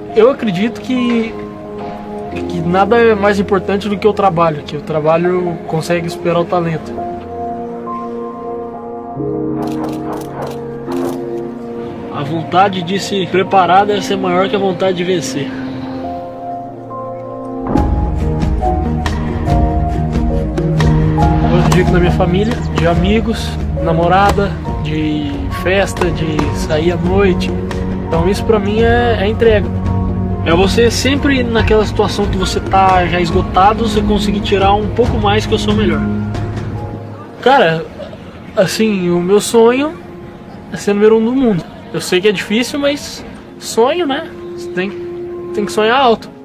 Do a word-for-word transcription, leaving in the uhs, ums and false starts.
eu acredito que, que nada é mais importante do que o trabalho, que o trabalho consegue superar o talento. A vontade de se preparar deve ser maior que a vontade de vencer. Eu digo na minha família, de amigos, namorada, de festa, de sair à noite. Então isso pra mim é, é entrega. É você sempre naquela situação que você tá já esgotado, você conseguir tirar um pouco mais que eu sou melhor. Cara, assim, o meu sonho é ser número um do mundo. Eu sei que é difícil, mas sonho, né? Você tem, tem que sonhar alto.